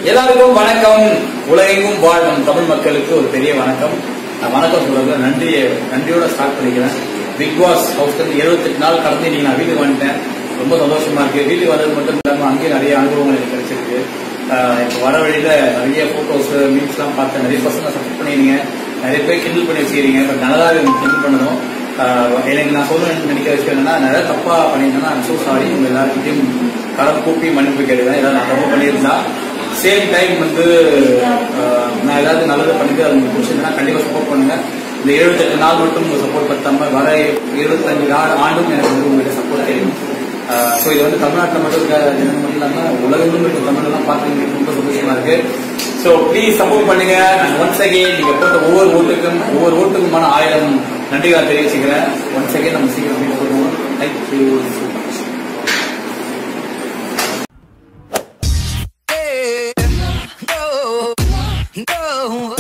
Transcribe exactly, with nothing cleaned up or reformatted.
எல்லாருக்கும் வணக்கம். உலகெங்கும் வாழும் தமிழ் மக்களுக்கு ஒரு பெரிய வணக்கம். நான் வணக்கம் சொல்றது நன்றி நன்றியோட ஸ்டார்ட் பண்ணிக்கிறேன். பிக் பாஸ் ஹவுஸ்ல இருந்து எழுபத்தி எட்டு நாள் கடந்து நீங்க நான் வீட்டுக்கு வந்துட்டேன். ரொம்ப சந்தோஷமா இருக்கு. வீட்டுக்கு வர்றது மட்டும் இல்லாம அங்கேயே நிறைய அனுபவங்கள் எனக்கு கிடைச்சிருக்கு. இப்போ வர வழியில நிறைய போட்டோஸ் மீன்ஸ் எல்லாம் பார்த்தேன். நிறைய பசங்க சப்போர்ட் பண்ணிருக்கீங்க, நிறைய பேர் கிண்டல் பண்ணி வச்சுக்கிறீங்க. பட் நல்லா கிண்டல் பண்ணணும். எனக்கு நான் சொல்ல நினைக்கிற விஷயம் என்னன்னா, நிறைய தப்பா பண்ணியிருந்தேன்னா ஐம் சோ சாரி. உங்க எல்லாருக்கிட்டையும் கடன் கூப்பி மன்னிப்பு கேட்டுதான். ஏதாவது நான் தப்பு பண்ணியிருந்தா சேம் டைம் வந்து நான் ஏதாவது நல்லது பண்ணிட்டு அது உங்களுக்கு பிடிச்சிருந்தா கண்டிப்பா சப்போர்ட் பண்ணுங்க. இந்த எழுபத்தி எட்டு நாள் மட்டும் உங்க சப்போர்ட் பத்தாம வர எழுபத்தஞ்சு ஆண்டும் எனக்கு வந்து உங்கள்கிட்ட சப்போர்ட் தெரியும். ஸோ இது வந்து தமிழ்நாட்டில் மட்டும் இருக்க ஜனங்க மட்டும் இல்லாமல் உலகங்களும் இருக்க தமிழ்லாம் பார்த்து ரொம்ப சந்தோஷமா இருக்கு. ஸோ ப்ளீஸ் சப்போர்ட் பண்ணுங்க. ஒன்ஸ் அகெயின் நீங்க போட்ட ஒவ்வொரு ஓட்டுக்கும் ஒவ்வொரு ஓட்டுக்குமான ஆயிரம் நன்றிகளை தெரிவிச்சுக்கிறேன். ஒன்ஸ் அகெயின் நம்ம சீக்கிரம் போடுவோம். Thank you so much. No.